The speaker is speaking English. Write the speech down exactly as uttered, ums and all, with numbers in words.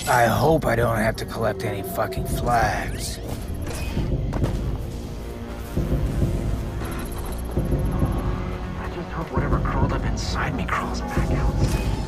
I hope I don't have to collect any fucking flags. I just hope whatever crawled up inside me crawls back out.